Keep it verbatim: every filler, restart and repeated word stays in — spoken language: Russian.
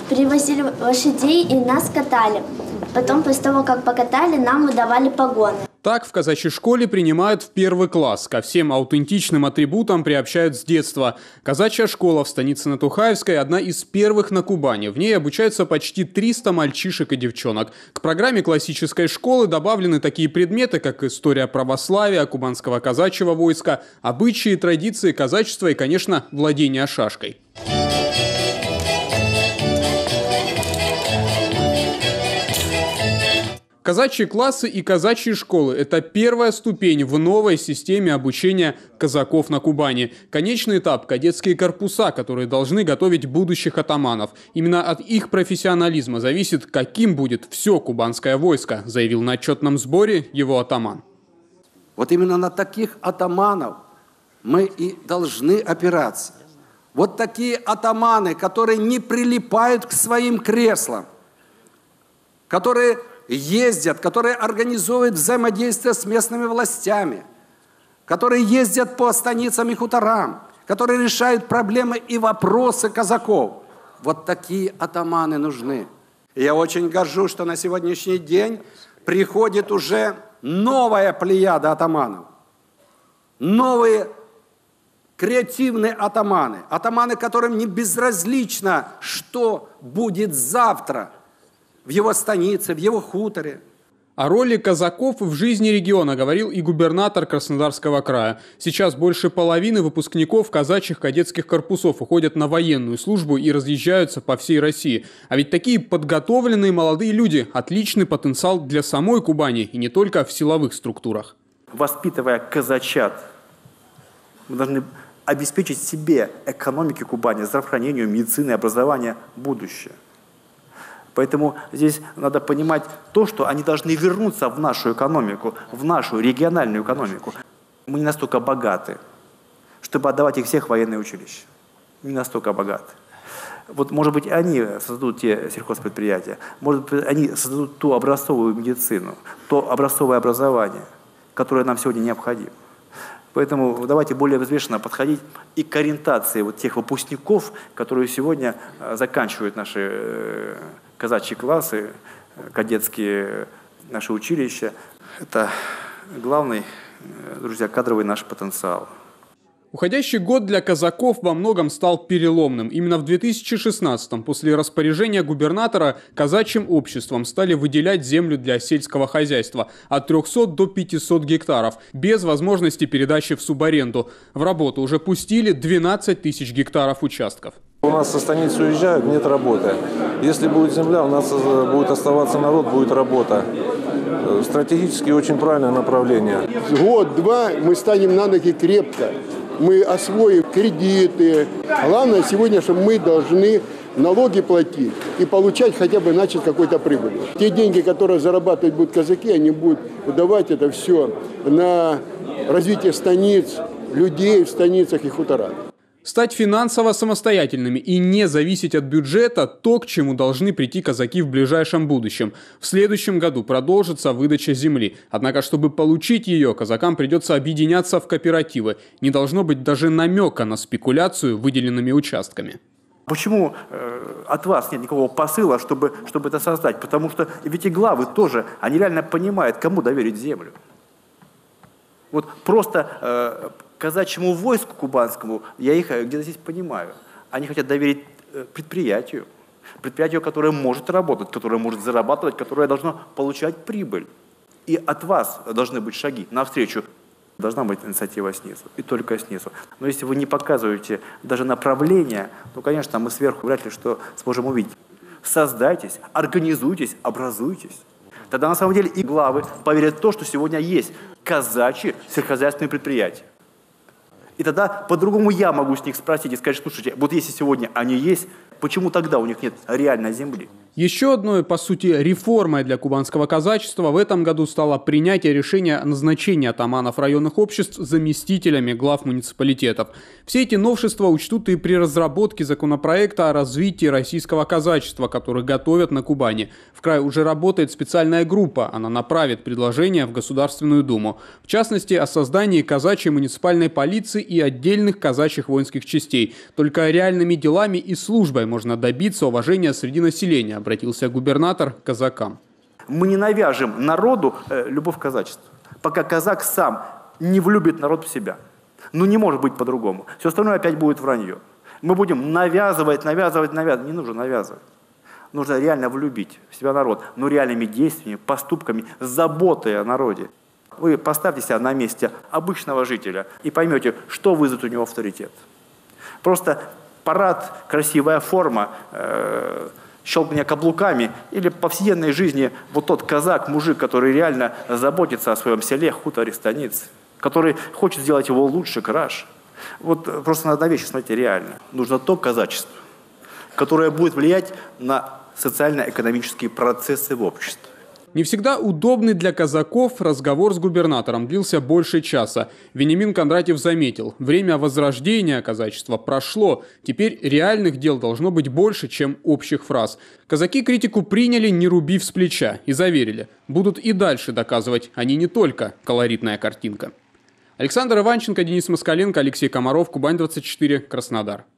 привозили лошадей и нас катали. Потом, после того, как покатали, нам выдавали погоны. Так в казачьей школе принимают в первый класс. Ко всем аутентичным атрибутам приобщают с детства. Казачья школа в станице Натухаевской – одна из первых на Кубани. В ней обучаются почти триста мальчишек и девчонок. К программе классической школы добавлены такие предметы, как история православия, кубанского казачьего войска, обычаи, традиции казачества и, конечно, владение шашкой. Казачьи классы и казачьи школы – это первая ступень в новой системе обучения казаков на Кубани. Конечный этап – кадетские корпуса, которые должны готовить будущих атаманов. Именно от их профессионализма зависит, каким будет все кубанское войско, заявил на отчетном сборе его атаман. Вот именно на таких атаманов мы и должны опираться. Вот такие атаманы, которые не прилипают к своим креслам, которые ездят, которые организуют взаимодействие с местными властями, которые ездят по станицам и хуторам, которые решают проблемы и вопросы казаков. Вот такие атаманы нужны. И я очень горжусь, что на сегодняшний день приходит уже новая плеяда атаманов. Новые креативные атаманы. Атаманы, которым не безразлично, что будет завтра в его станице, в его хуторе. О роли казаков в жизни региона говорил и губернатор Краснодарского края. Сейчас больше половины выпускников казачьих кадетских корпусов уходят на военную службу и разъезжаются по всей России. А ведь такие подготовленные молодые люди – отличный потенциал для самой Кубани и не только в силовых структурах. Воспитывая казачат, мы должны обеспечить себе, экономике Кубани, здравоохранению, медицины, образования будущее. Поэтому здесь надо понимать то, что они должны вернуться в нашу экономику, в нашу региональную экономику. Мы не настолько богаты, чтобы отдавать их всех в военные училища. Не настолько богаты. Вот, может быть, они создадут те сельхозпредприятия, может быть, они создадут ту образцовую медицину, то образцовое образование, которое нам сегодня необходимо. Поэтому давайте более взвешенно подходить и к ориентации вот тех выпускников, которые сегодня заканчивают наши казачьи классы, кадетские наши училища. Это главный, друзья, кадровый наш потенциал. Уходящий год для казаков во многом стал переломным. Именно в две тысячи шестнадцатом, после распоряжения губернатора, казачьим обществом стали выделять землю для сельского хозяйства от трёхсот до пятисот гектаров, без возможности передачи в субаренду. В работу уже пустили двенадцать тысяч гектаров участков. У нас со станицы уезжают, нет работы. Если будет земля, у нас будет оставаться народ, будет работа. Стратегически очень правильное направление. Год-два мы станем на ноги крепко. Мы освоим кредиты. Главное сегодня, что мы должны налоги платить и получать хотя бы начать какой-то прибыль. Те деньги, которые зарабатывать будут казаки, они будут давать это все на развитие станиц, людей в станицах и хуторах. Стать финансово самостоятельными и не зависеть от бюджета – то, к чему должны прийти казаки в ближайшем будущем. В следующем году продолжится выдача земли. Однако, чтобы получить ее, казакам придется объединяться в кооперативы. Не должно быть даже намека на спекуляцию выделенными участками. Почему э, от вас нет никакого посыла, чтобы, чтобы это создать? Потому что ведь и главы тоже, они реально понимают, кому доверить землю. Вот просто э, казачьему войску кубанскому, я их где-то здесь понимаю, они хотят доверить э, предприятию. Предприятию, которое может работать, которое может зарабатывать, которое должно получать прибыль. И от вас должны быть шаги навстречу. Должна быть инициатива снизу, и только снизу. Но если вы не показываете даже направление, то, конечно, мы сверху вряд ли что сможем увидеть. Создайтесь, организуйтесь, образуйтесь. Тогда на самом деле и главы поверят в то, что сегодня есть казачьи сельскохозяйственные предприятия. И тогда по-другому я могу с них спросить и сказать, слушайте, вот если сегодня они есть, почему тогда у них нет реальной земли? Еще одной, по сути, реформой для кубанского казачества в этом году стало принятие решения о назначении атаманов районных обществ заместителями глав муниципалитетов. Все эти новшества учтут и при разработке законопроекта о развитии российского казачества, который готовят на Кубани. В крае уже работает специальная группа, она направит предложение в Государственную Думу. В частности, о создании казачьей муниципальной полиции и отдельных казачьих воинских частей. Только реальными делами и службой можно добиться уважения среди населения, обратился губернатор к казакам. Мы не навяжем народу э, любовь к казачеству, пока казак сам не влюбит народ в себя. Ну не может быть по-другому. Все остальное опять будет вранье. Мы будем навязывать, навязывать, навязывать. Не нужно навязывать. Нужно реально влюбить в себя народ, но реальными действиями, поступками, заботой о народе. Вы поставьте себя на месте обычного жителя и поймете, что вызовет у него авторитет. Просто парад, красивая форма, э щелканье каблуками или в повседневной жизни вот тот казак, мужик, который реально заботится о своем селе, хуторе, станице, который хочет сделать его лучше, краше. Вот просто надо на вещи смотреть реально. Нужно то казачество, которое будет влиять на социально-экономические процессы в обществе. Не всегда удобный для казаков разговор с губернатором длился больше часа. Вениамин Кондратьев заметил, время возрождения казачества прошло. Теперь реальных дел должно быть больше, чем общих фраз. Казаки критику приняли, не рубив с плеча, и заверили, будут и дальше доказывать, они не только колоритная картинка. Александр Иванченко, Денис Москаленко, Алексей Комаров, Кубань двадцать четыре, Краснодар.